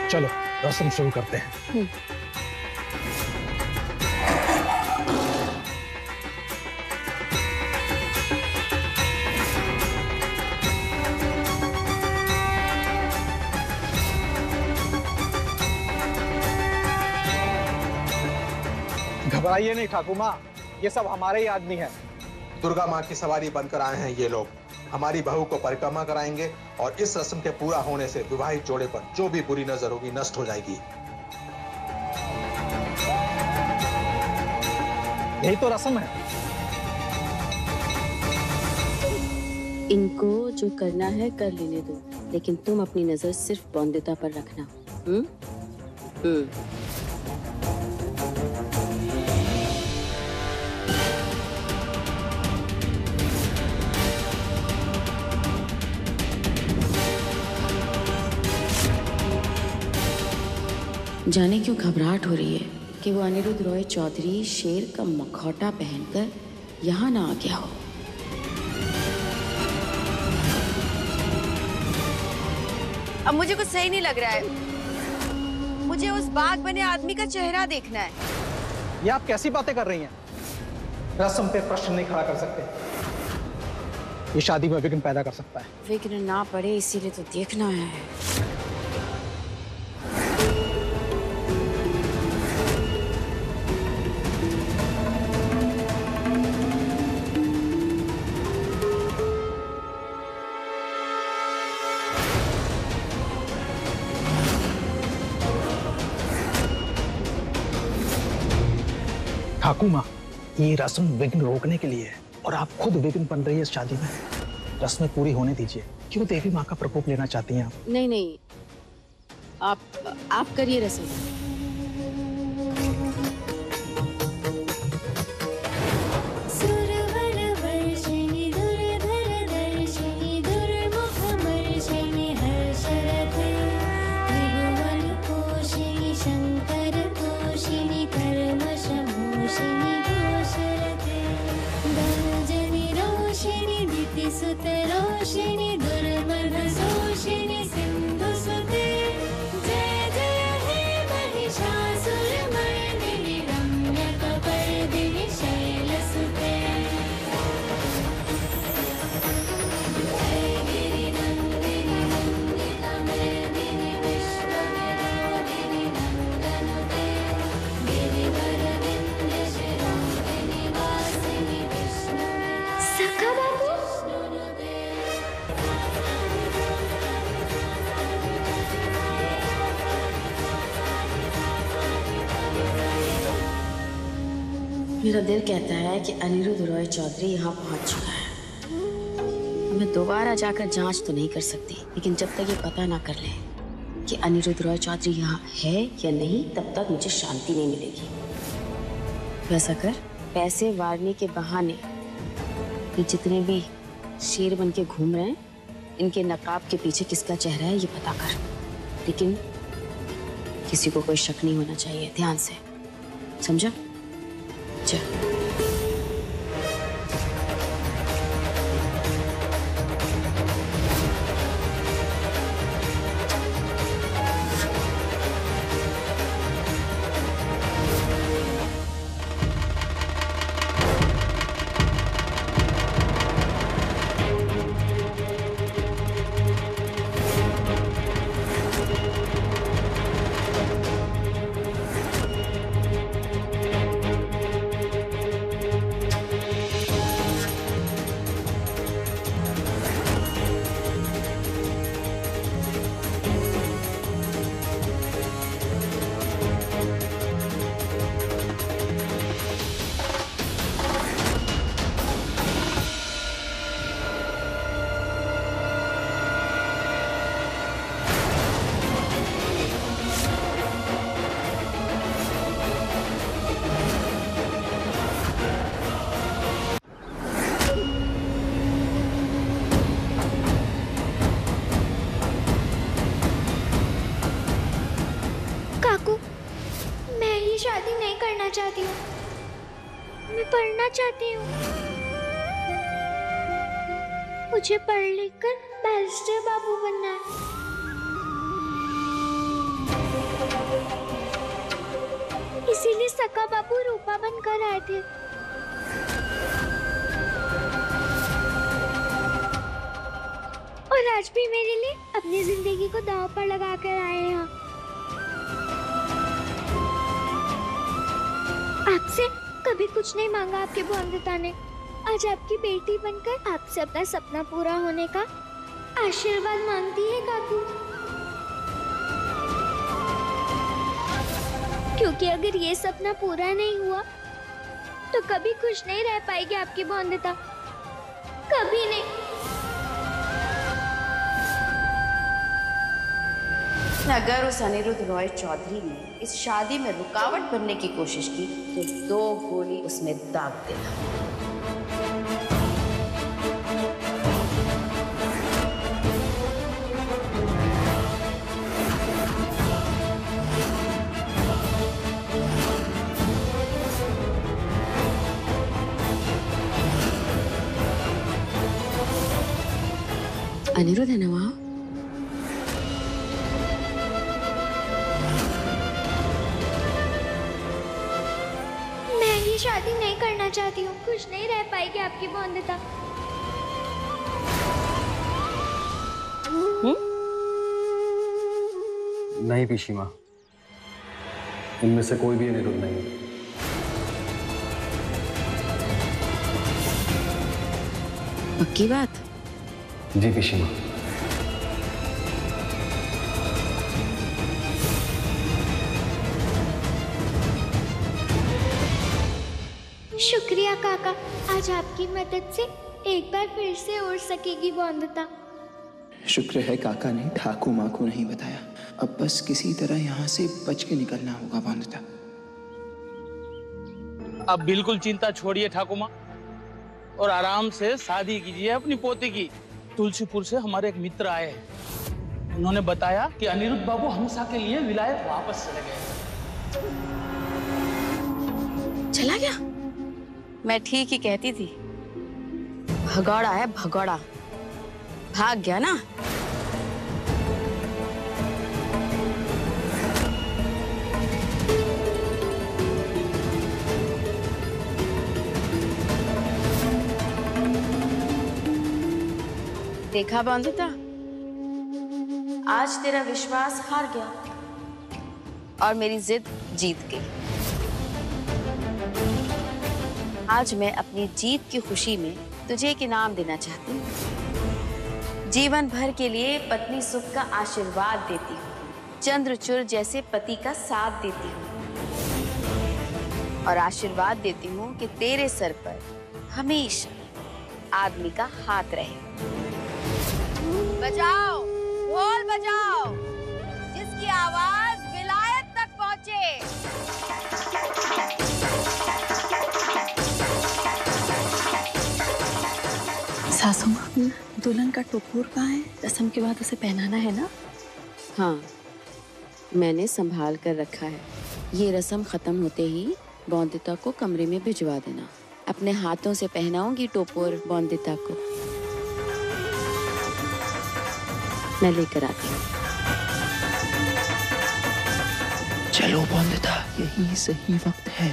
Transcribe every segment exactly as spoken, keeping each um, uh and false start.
चलो रस्म शुरू करते हैं। घबराइए नहीं ठाकुर माँ, ये सब हमारे ही आदमी हैं। दुर्गा माँ की सवारी बनकर आए हैं ये लोग। हमारी बहू को परिक्रमा कराएंगे और इस रस्म के पूरा होने से विवाहित जोड़े पर जो भी बुरी नजर होगी नष्ट हो जाएगी। यही तो रस्म है। इनको जो करना है कर लेने दो, लेकिन तुम अपनी नजर सिर्फ बौंदिता पर रखना। हम्म हम्म जाने क्यों घबराहट हो रही है कि वो अनिरुद्ध रॉय चौधरी शेर का मखौटा पहनकर यहाँ ना आ गया हो। अब मुझे कुछ सही नहीं लग रहा है। मुझे उस बाघ बने आदमी का चेहरा देखना है। ये आप कैसी बातें कर रही हैं? रस्म पे प्रश्न नहीं खड़ा कर सकते। ये शादी में विघ्न पैदा कर सकता है। विघ्न ना पड़े इसीलिए तो देखना है। ठाकुर माँ, ये रस्म विघ्न रोकने के लिए है और आप खुद विघ्न बन रही है इस शादी में। रस्में पूरी होने दीजिए। क्यों देवी माँ का प्रकोप लेना चाहती हैं आप? नहीं नहीं, आप आप करिए रस्म। मेरा दिल कहता है कि अनिरुद्ध रॉय चौधरी यहाँ पहुँच चुका है। मैं दोबारा जाकर जांच तो नहीं कर सकती, लेकिन जब तक ये पता ना कर ले कि अनिरुद्ध रॉय चौधरी यहाँ है या नहीं, तब तक मुझे शांति नहीं मिलेगी। वैसा कर, पैसे वारने के बहाने ये जितने भी शेर बन के घूम रहे हैं, इनके नकाब के पीछे किसका चेहरा है ये पता कर। लेकिन किसी को कोई शक नहीं होना चाहिए, ध्यान से समझा? चल। चाहती हूँ, मैं पढ़ना चाहती हूँ। मुझे पढ़ लिख कर बैरिस्टर बाबू बनना है। इसीलिए सक्का बाबू रूपा बनकर आए थे। और आज भी मेरे लिए अपनी जिंदगी को दांव पर लगा कर आए हैं। आपसे कभी कुछ नहीं मांगा आपके बॉन्दिता ने। आज आपकी बेटी बनकर आपसे अपना सपना पूरा होने का आशीर्वाद मांगती है काकू। क्योंकि अगर ये सपना पूरा नहीं हुआ तो कभी खुश नहीं रह पाएगी आपकी बॉन्दिता, कभी नहीं। अगर उस अनिरुद्ध रॉय चौधरी ने इस शादी में रुकावट बनने की कोशिश की तो दो गोली उसमें दाग देना। अनिरुद्ध है ना वहाँ? मैं ये शादी नहीं करना चाहती हूँ। खुश नहीं रह पाएगी आपकी बॉन्दिता। नहीं पिशीमा, इनमें से कोई भी अनिरुद्ध नहीं है। पक्की बात? जी पिशीमा। शुक्रिया काका, आज आपकी मदद से एक बार फिर से उड़ सकेगी बॉन्दिता। शुक्र है काका ने ठाकू माँ को नहीं बताया। अब बस किसी तरह यहाँ से बच के निकलना होगा बॉन्दिता। अब बिल्कुल चिंता छोड़िए ठाकुर माँ और आराम से शादी कीजिए अपनी पोती की। तुलसीपुर से हमारे एक मित्र आए हैं, उन्होंने बताया कि अनिरुद्ध बाबू हमेशा के लिए विलायत वापस चले गए। चला गया? मैं ठीक ही कहती थी, भगौड़ा है भगौड़ा, भाग गया ना। देखा बॉन्दिता, आज तेरा विश्वास हार गया और मेरी जिद जीत गई। आज मैं अपनी जीत की खुशी में तुझे एक इनाम देना चाहती हूँ। जीवन भर के लिए पत्नी सुख का आशीर्वाद देती हूँ, चंद्रचूड़ जैसे पति का साथ देती हूँ और आशीर्वाद देती हूँ कि तेरे सर पर हमेशा आदमी का हाथ रहे। बजाओ, ढोल बजाओ, जिसकी आवाज विलायत तक पहुंचे। सासू माँ, दुल्हन का टोपूर कहाँ है? रस्म के बाद उसे पहनाना है ना? हाँ, मैंने संभाल कर रखा है। ये रस्म खत्म होते ही बॉन्दिता को कमरे में भिजवा देना। अपने हाथों से पहनाऊंगी टोपूर बॉन्दिता को। मैं लेकर आती हूँ। चलो बॉन्दिता, यही सही वक्त है।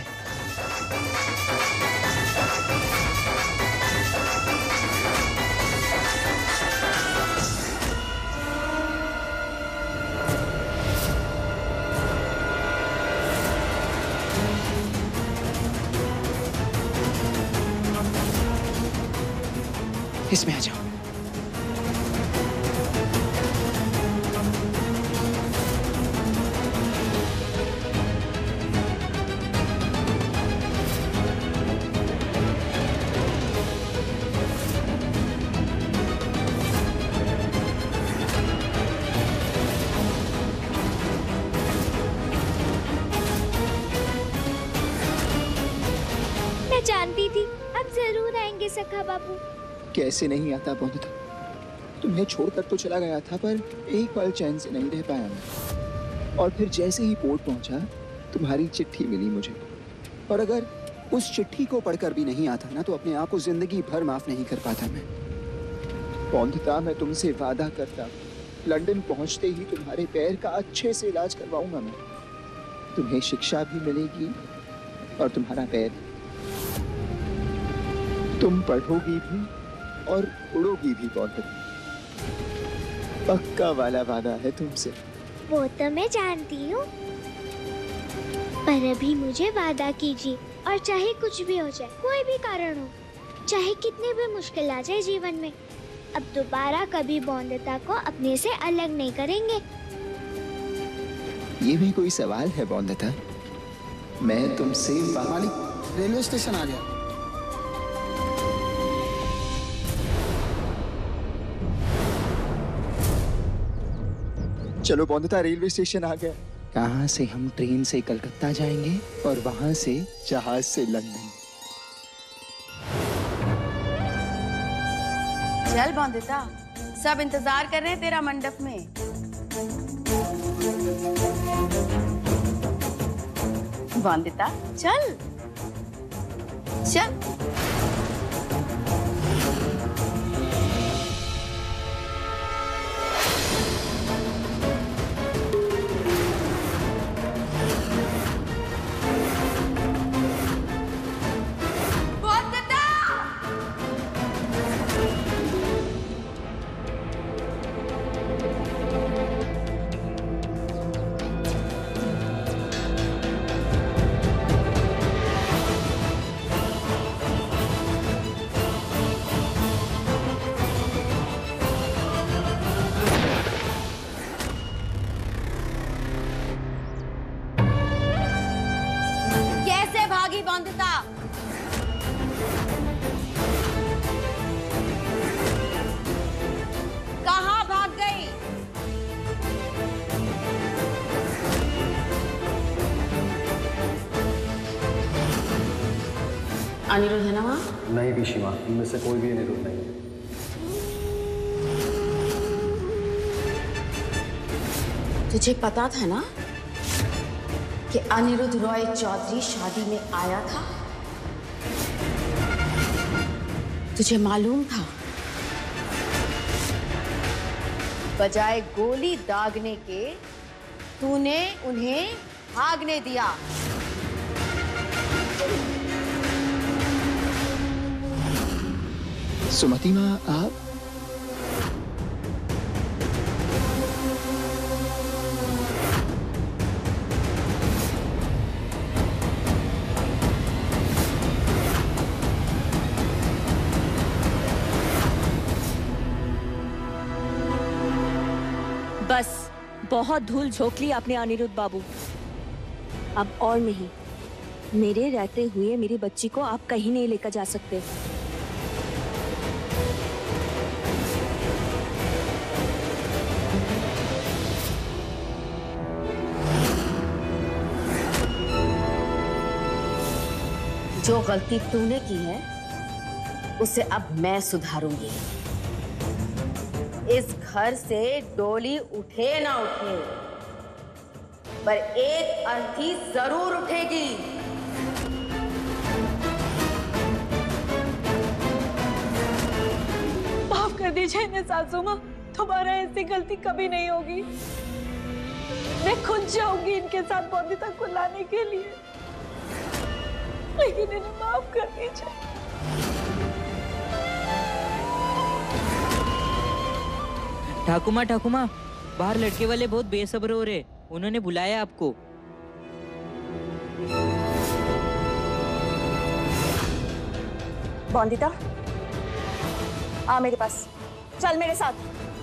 इसमें आ जाओ। मैं जानती थी अब जरूर आएंगे सखा बाबू। कैसे नहीं आता बॉन्दिता, तुम्हें छोड़कर तो चला गया था पर एक पल चैन से नहीं रह पाया मैं। और फिर जैसे ही पोर्ट पहुंचा तुम्हारी चिट्ठी मिली मुझे, और अगर उस चिट्ठी को पढ़कर भी नहीं आता ना तो अपने आप को जिंदगी भर माफ नहीं कर पाता मैं। बॉन्दिता, मैं तुमसे वादा करता लंदन पहुंचते ही तुम्हारे पैर का अच्छे से इलाज करवाऊंगा मैं। तुम्हें शिक्षा भी मिलेगी और तुम्हारा पैर। तुम पढ़ोगी भी और उड़ोगी भी बहुत। पक्का वाला वादा है तुमसे। वो तो मैं जानती हूँ, पर अभी मुझे वादा कीजिए, और चाहे कुछ भी हो जाए, कोई भी कारण हो, चाहे कितनी भी मुश्किल आ जाए जीवन में, अब दोबारा कभी बौंदता को अपने से अलग नहीं करेंगे। ये भी कोई सवाल है बौंदता? मैं तुमसे मालिक, रेलवे स्टेशन आ गया। चलो बौंदता, रेलवे स्टेशन आ गया। कहाँ से हम ट्रेन से कलकत्ता जाएंगे और वहां से जहाज से लंदन। चल बौंदता, सब इंतजार कर रहे हैं तेरा मंडप में। बौंदता चल चल। कहाँ भाग गई? अनिरुद्ध है ना वहाँ? नहीं पिशीमा, इनमें से कोई भी अनिरुद्ध नहीं है। तुझे पता था ना कि अनिरुद्ध रॉय चौधरी शादी में आया था? तुझे मालूम था? बजाय गोली दागने के तूने उन्हें भागने दिया। सुमति माँ, आप बस बहुत धूल झोंक ली आपने अनिरुद्ध बाबू। अब और नहीं, मेरे रहते हुए मेरी बच्ची को आप कहीं नहीं लेकर जा सकते। जो गलती तूने की है उसे अब मैं सुधारूंगी। इस घर से डोली उठे ना उठे, पर एक अर्थी जरूर उठेगी। माफ कर दीजिए इन्हें सासू माँ, तुम्हारा ऐसी गलती कभी नहीं होगी। मैं खुद जाऊंगी इनके साथ बौंदिता को लाने के लिए, लेकिन इन्हें माफ कर दीजिए। ठाकुमा ठाकुमा, बाहर लड़के वाले बहुत बेसब्र हो रहे, उन्होंने बुलाया आपको। बौंदिता, आ मेरे पास, चल मेरे साथ।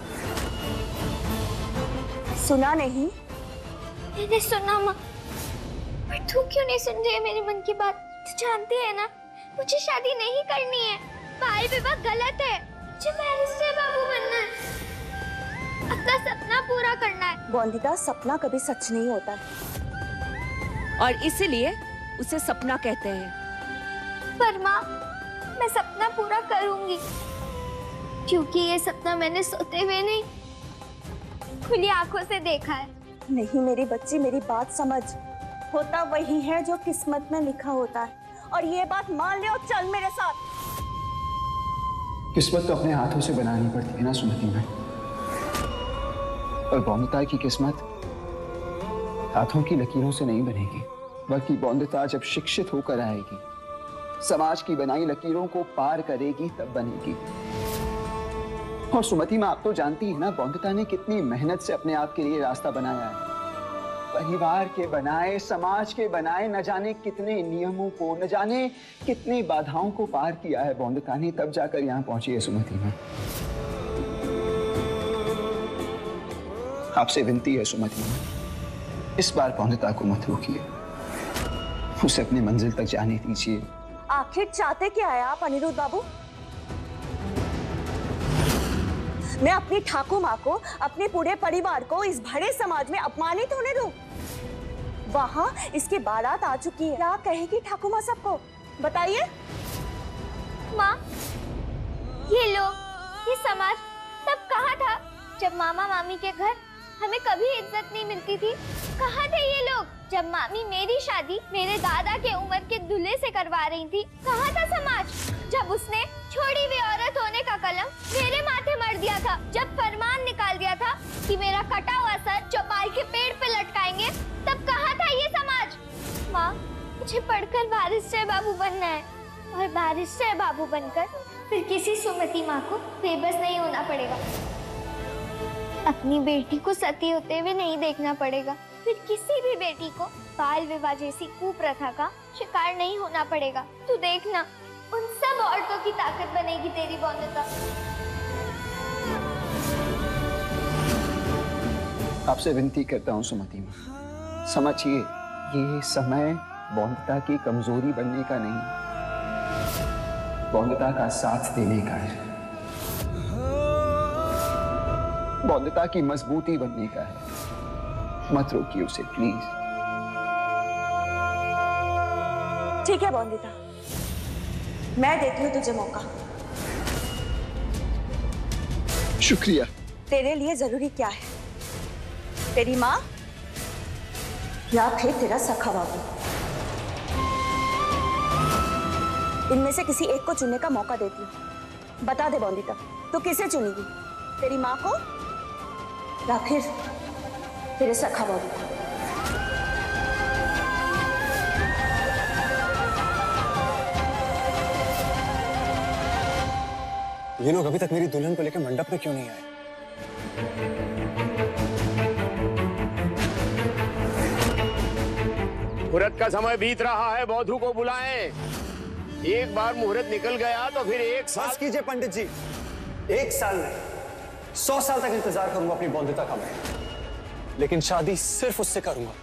सुना नहीं? मैंने सुना माँ, पर तू क्यों नहीं सुन रही है मेरे मन की बात? तू जानती है ना, मुझे शादी नहीं करनी है। बाल विवाह गलत है। मुझे बैरिस्टर बाबू बनना है, अपना सपना पूरा करना है। बौंदिता, सपना कभी सच नहीं होता और इसीलिए उसे सपना कहते हैं। पर माँ, मैं सपना पूरा करूंगी, क्योंकि ये सपना मैंने सोते हुए नहीं, खुली आंखों से देखा है। नहीं मेरी बच्ची, मेरी बात समझ। होता वही है जो किस्मत में लिखा होता है, और ये बात मान ले और चल मेरे साथ। किस्मत तो अपने हाथों से बनानी पड़ती है ना सुमति में, और बौंदिता की किस्मत हाथों की लकीरों से नहीं बनेगी, बल्कि बौंदता जब शिक्षित होकर आएगी, समाज की बनाई लकीरों को पार करेगी, तब बनेगी। और सुमति माँ, आप तो जानती है ना बौंदता ने कितनी मेहनत से अपने आप के लिए रास्ता बनाया है। परिवार के बनाए, समाज के बनाए, न जाने कितने नियमों को, न जाने कितनी बाधाओं को पार किया है बौंदता ने, तब जाकर यहाँ पहुंची है सुमति माँ। आपसे विनती है सुमति माँ, इस बार बौंदता को मत रोकिए, उसे अपनी मंजिल तक जाने दीजिए। आखिर चाहते क्या है आप अनिरुद्ध बाबू? मैं अपनी ठाकुर माँ को, अपने पूरे परिवार को इस बड़े समाज में अपमानित होने दूं? वहां इसकी बारात आ चुकी है, क्या कहेगी ठाकुर माँ सबको? बताइए। माँ, ये लोग, ये समाज सब कहाँ था जब मामा मामी के घर हमें कभी इज्जत नहीं मिलती थी? कहाँ थे ये लोग जब मामी मेरी शादी मेरे दादा के उम्र के दूल्हे से करवा रही थी? कहाँ था समाज जब उसने छोड़ी हुई औरत होने का कलम मेरे माथे मर दिया था? जब फरमान निकाल दिया था कि मेरा कटा हुआ सर चौपाई के पेड़ पे लटकाएंगे, तब कहाँ था ये समाज? माँ, मुझे पढ़कर बारिस्टर बाबू बनना है, और बारिस्टर बाबू बनकर फिर किसी सुमति माँ को बेबस नहीं होना पड़ेगा। अपनी बेटी को सती होते हुए नहीं देखना पड़ेगा, फिर किसी भी बेटी को बाल विवाह जैसी कुप्रथा का शिकार नहीं होना पड़ेगा। तू देखना, उन सब औरतों की ताकत बनेगी तेरी बौंदता। आपसे विनती करता हूँ सुमति माँ, समझिए ये समय बौंदता की कमजोरी बनने का नहीं, बौंदता का साथ देने का है, बौंदता की मजबूती बनने का है। मत रोकिए उसे प्लीज। ठीक है बौंदिता, मैं देती हूँ तुझे मौका। शुक्रिया। तेरे लिए जरूरी क्या है, तेरी माँ या फिर तेरा सखा बाबू? इनमें से किसी एक को चुनने का मौका देती हूँ। बता दे बौंदिता, तू किसे चुनेगी, तेरी माँ को या फिर तेरे सखा बाबू को? ये लोग अभी तक मेरी दुल्हन को लेकर मंडप में क्यों नहीं आए? मुहूर्त का समय बीत रहा है, बौद्धू को बुलाएं। एक बार मुहूर्त निकल गया तो फिर एक साल। बस कीजिए पंडित जी, एक साल नहीं, सौ साल तक इंतजार करूंगा अपनी बौंदिता का मैं, लेकिन शादी सिर्फ उससे करूंगा।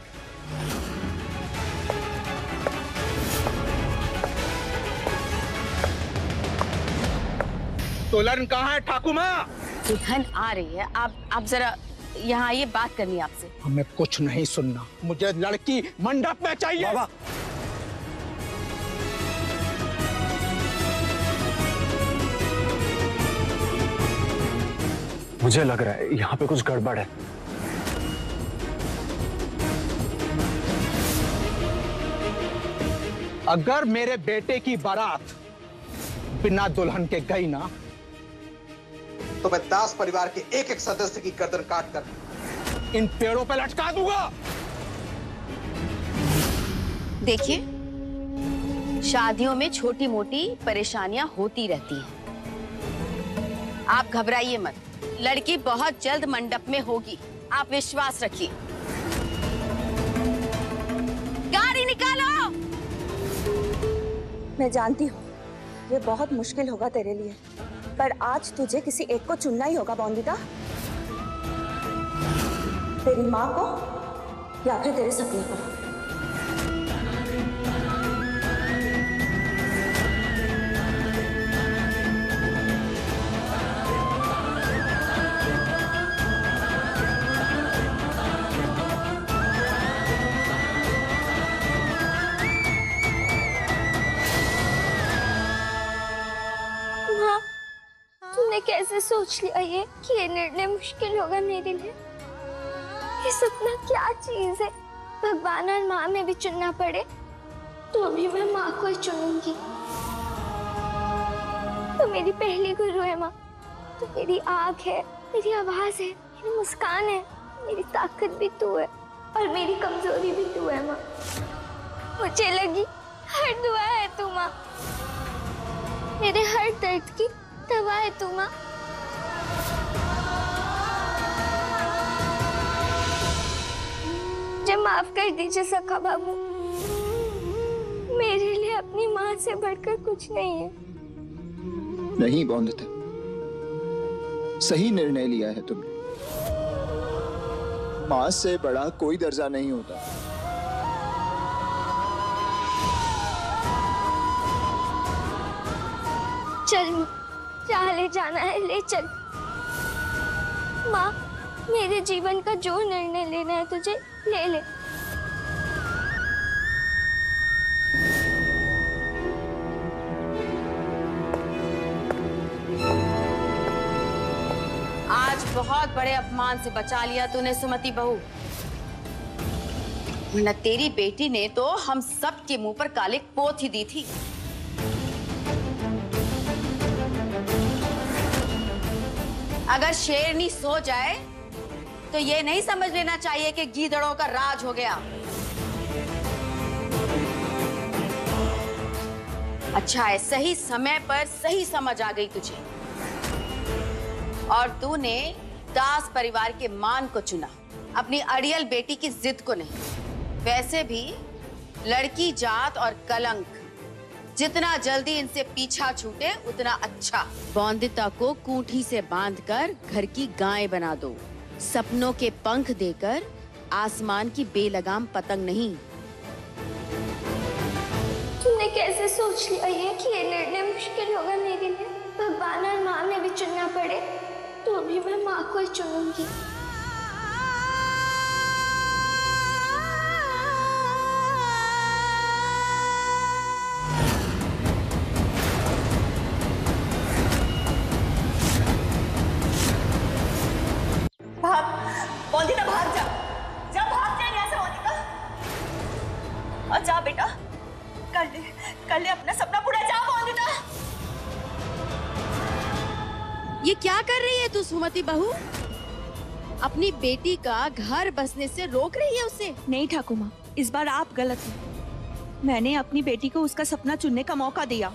दुल्हन कहाँ है ठाकुर माँ? दुल्हन आ रही है, आप आप जरा यहाँ आइए, बात करनी है आपसे। हमें कुछ नहीं सुनना, मुझे लड़की मंडप में चाहिए। बाबा, मुझे लग रहा है यहाँ पे कुछ गड़बड़ है। अगर मेरे बेटे की बारात बिना दुल्हन के गई ना, तो मैं दास परिवार के एक एक सदस्य की गर्दन काट कर इन पेड़ों पे लटका दूंगा। देखिए, शादियों में छोटी मोटी परेशानियां होती रहती हैं। आप घबराइए मत, लड़की बहुत जल्द मंडप में होगी, आप विश्वास रखिए। गाड़ी निकालो। मैं जानती हूँ ये बहुत मुश्किल होगा तेरे लिए, पर आज तुझे किसी एक को चुनना ही होगा बौंदिता। तेरी माँ को या फिर तेरे सपने को। कैसे सोच लिया ये कि ये निर्णय मुश्किल होगा मेरे लिए? ये सपना क्या चीज है? भगवान और माँ में भी चुनना पड़े तो अभी मैं माँ को ही चुनूंगी। तो मेरी पहली गुरु है माँ, तो मेरी आँख है, मेरी आवाज है, मेरी मुस्कान है, मेरी ताकत भी तू है। और मेरी कमजोरी भी तू है माँ। मुझे लगी हर दुआ है तू माँ, मेरे हर दर्द की दवा है तू माँ। मुझे माफ कर दीजिए सखा बाबू, मेरे लिए अपनी माँ से बढ़कर कुछ नहीं है। नहीं बौंदिता, सही निर्णय लिया है तुमने। माँ से बड़ा कोई दर्जा नहीं होता। चल माँ, जहाँ ले जाना है ले चल। माँ, मेरे जीवन का जो निर्णय लेना है तुझे ले ले। आज बहुत बड़े अपमान से बचा लिया तूने सुमति बहू, वरना तेरी बेटी ने तो हम सब के मुंह पर काले पोत ही दी थी। अगर शेरनी सो जाए तो ये नहीं समझ लेना चाहिए कि गीदड़ों का राज हो गया। अच्छा है, सही समय पर सही समझ आ गई तुझे, और तूने दास परिवार के मान को चुना, अपनी अड़ियल बेटी की जिद को नहीं। वैसे भी लड़की जात और कलंक, जितना जल्दी इनसे पीछा छूटे उतना अच्छा। बौंदिता को कूठी से बांधकर घर की गाय बना दो, सपनों के पंख देकर आसमान की बेलगाम पतंग नहीं। तूने कैसे सोच लिया ये कि ये निर्णय मुश्किल होगा मेरे लिए? भगवान और माँ में भी चुनना पड़े तो भी मैं माँ को ही चुनूंगी। भाग बौंदिता, भाग जा, जा भाग जा यहाँ से बौंदिता। और जा बेटा, कर ले कर ले अपना सपना पूरा, जा बौंदिता। ये क्या कर रही है तू सुमति बहू? अपनी बेटी का घर बसने से रोक रही है उसे? नहीं ठाकुर माँ, इस बार आप गलत हैं। मैंने अपनी बेटी को उसका सपना चुनने का मौका दिया,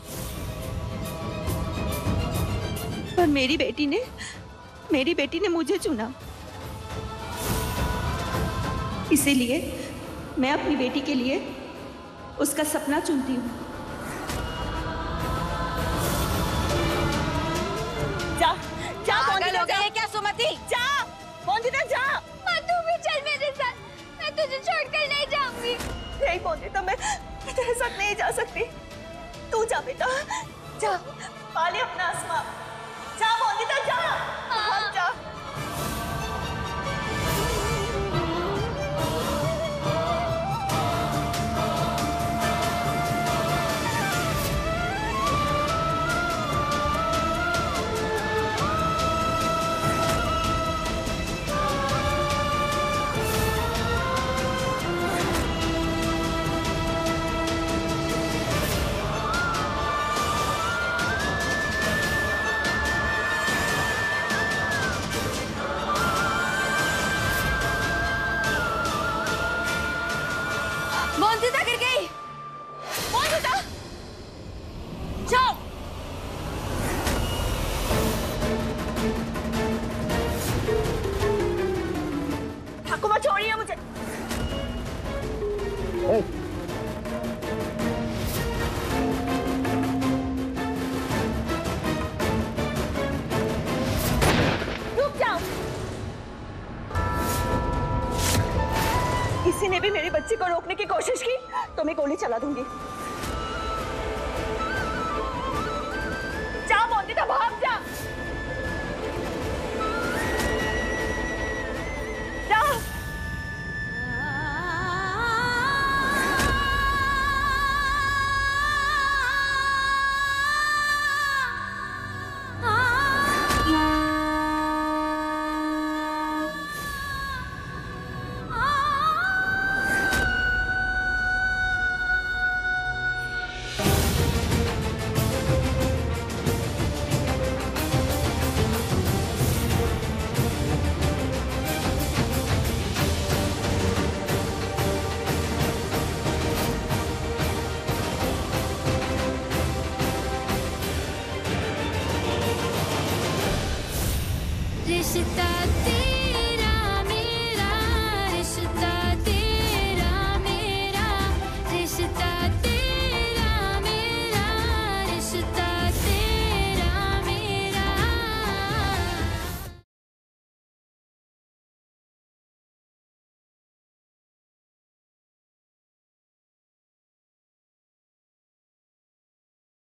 पर मेरी बेटी ने मेरी बेटी ने मुझे चुना। इसीलिए मैं अपनी बेटी के लिए उसका सपना चुनती हूँ। जा जा पागल हो गई है क्या सुमति? जा बौंदिता, जा। माँ तू भी चल मेरे साथ, मैं तुझे छोड़कर नहीं जाऊंगी। नहीं बौंदिता, मैं तेरे साथ नहीं जा सकती। तू जा बेटा, जा पाले अपना आसमां। जा बौंदिता, जा भाग जा। बौंदिता गिर गई। बौंदिता, जाओ। ठाकुर माँ छोड़िए मुझे। रुक जाओ। किसी ने भी मेरे बच्चे को रोकने की कोशिश की तो मैं गोली चला दूंगी।